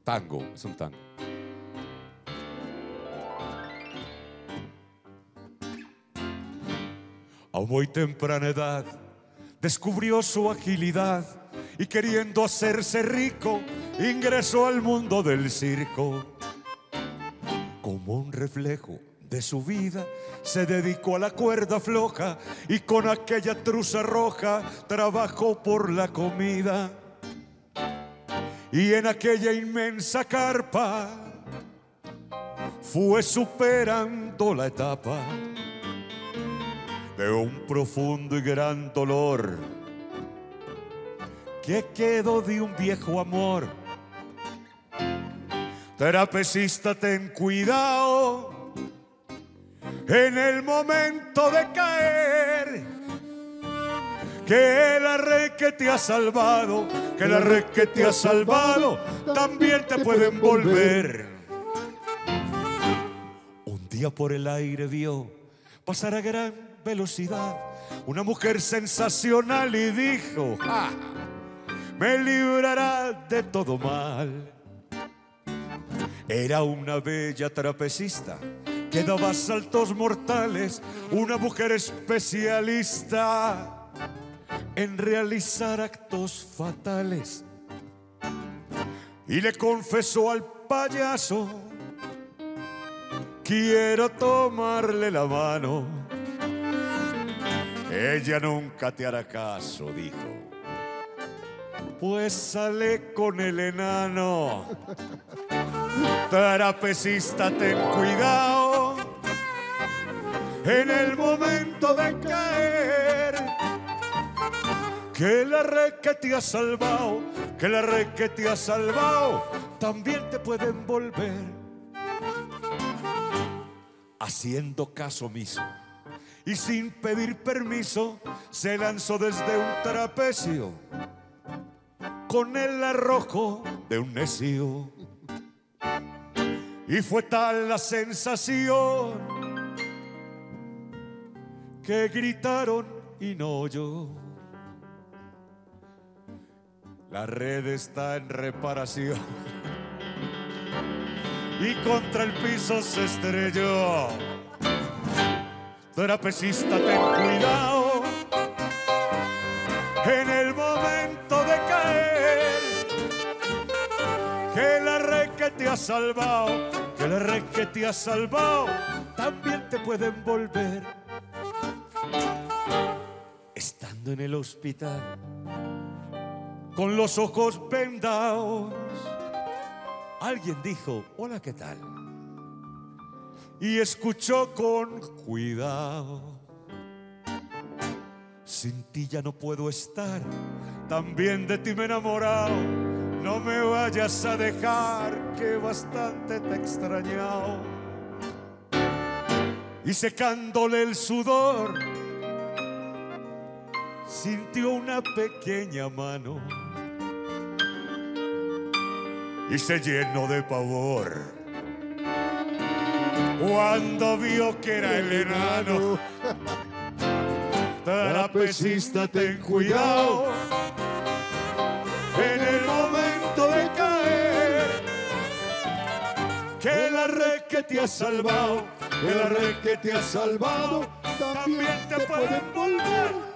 tango, es un tango. A muy temprana edad descubrió su agilidad y queriendo hacerse rico ingresó al mundo del circo. Como un reflejo de su vida se dedicó a la cuerda floja y con aquella truza roja trabajó por la comida. Y en aquella inmensa carpa fue superando la etapa de un profundo y gran dolor que quedó de un viejo amor. Trapecista, ten cuidado en el momento de caer, que la red que te ha salvado, que la red que te ha salvado también te puede envolver. Un día por el aire vio pasar a gran velocidad una mujer sensacional y dijo: ¡ah! Me librará de todo mal. Era una bella trapecista que daba saltos mortales, una mujer especialista en realizar actos fatales. Y le confesó al payaso: quiero tomarle la mano. Ella nunca te hará caso, dijo. Pues sale con el enano. Trapecista, ten cuidado en el momento de caer, que la red que te ha salvado, que la red que te ha salvado también te puede envolver. Haciendo caso omiso y sin pedir permiso se lanzó desde un trapecio con el arrojo de un necio. Y fue tal la sensación que gritaron y no oyó. La red está en reparación y contra el piso se estrelló. Trapecista, ten cuidado en el momento de caer, que la red que te ha salvado, que la red que te ha salvado también te puede envolver. Estando en el hospital con los ojos vendados, alguien dijo: hola, ¿qué tal? Y escuchó con cuidado: sin ti ya no puedo estar, también de ti me he enamorado. No me vayas a dejar, que bastante te he extrañado. Y secándole el sudor, sintió una pequeña mano y se llenó de pavor cuando vio que era el enano. Trapecista, ten cuidado en el momento de caer, que la red que te ha salvado, que la red que te ha salvado también te puede envolver.